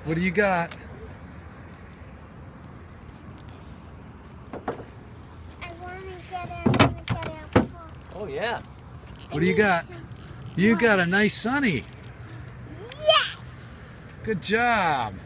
What do you got? I want to get it. Oh yeah. What do you got? You got a nice sunny. Yes! Good job.